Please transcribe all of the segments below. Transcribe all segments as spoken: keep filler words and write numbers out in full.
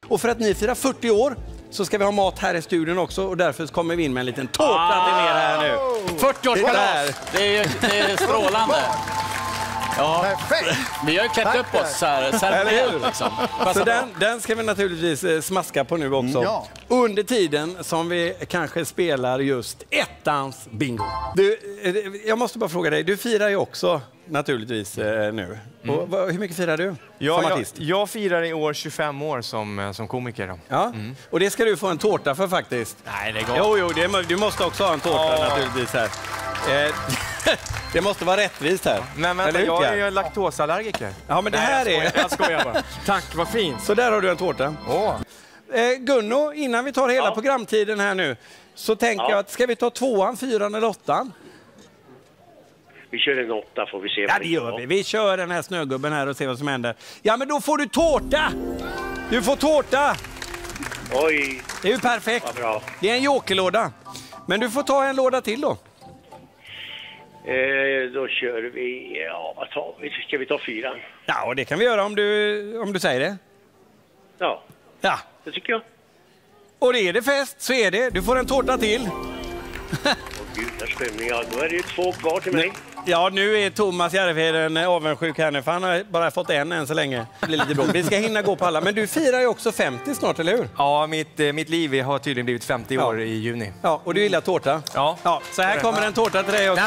Och för att ni firar fyrtio år så ska vi ha mat här i studion också. Och därför kommer vi in med en liten tårta ah, till er här nu. fyrtioårskalas! Det är, det är strålande. Ja, perfekt. Vi har ju klätt upp oss här, serverat liksom. Så den, den ska vi naturligtvis smaska på nu också. Ja. Under tiden som vi kanske spelar just ettans bingo. Du, jag måste bara fråga dig, du firar ju också naturligtvis nu. Mm. Och, vad, hur mycket firar du ja, som artist? Jag, jag firar i år tjugofem år som, som komiker. Då. Ja, mm. Och det ska du få en tårta för faktiskt. Nej, det går. Jo, jo, det, du måste också ha en tårta oh. naturligtvis här. Eh, det måste vara rättvist här. Men vänta, jag är ju laktosallergiker. Ja, men det Nej, här jag är... Skojar, jag skojar bara. Tack, vad fint. Så där har du en tårta. Åh. Eh, Gunno, innan vi tar hela ja. programtiden här nu, så tänker ja. jag att ska vi ta tvåan, fyran eller åttan? Vi kör en åtta får vi se. Ja, det gör vi. Vi kör den här snögubben här och ser vad som händer. Ja, men då får du tårta! Du får tårta! Oj. Det är ju perfekt. Vad bra. Det är en jokerlåda. Men du får ta en låda till då. Eh, då kör vi, ja vad tar vi? Ska vi ta fyran? Ja, och det kan vi göra om du, om du säger det. Ja, Ja. det tycker jag. Och är det fest så är det. Du får en tårta till. Åh gud, där stämning. Ja, då är det ju två kvar till mig. Ja, nu är Thomas Järvheden avundsjuk här nu, för han har bara fått en än så länge. Det blir lite bra. Vi ska hinna gå på alla. Men du firar ju också femtio snart, eller hur? Ja, mitt, mitt liv har tydligen blivit femtio ja. år i juni. Ja, och du gillar tårta? Ja. Ja, så här kommer en tårta till dig också.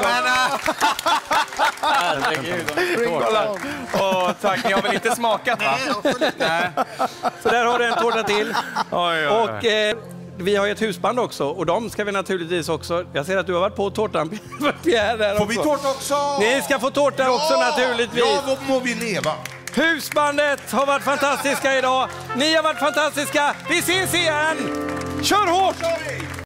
Herregud. Tårta. Åh, tack. Ni har väl inte smakat, va? Nej. Så där har du en tårta till. Oj, oj, oj. Och... Eh, vi har ju ett husband också, och de ska vi naturligtvis också... Jag ser att du har varit på tårtan, Pierre, där också. Får vi tårta också? Ni ska få tårta ja, också naturligtvis. Ja, då må vi leva. Husbandet har varit fantastiska idag. Ni har varit fantastiska. Vi ses igen. Kör hårt!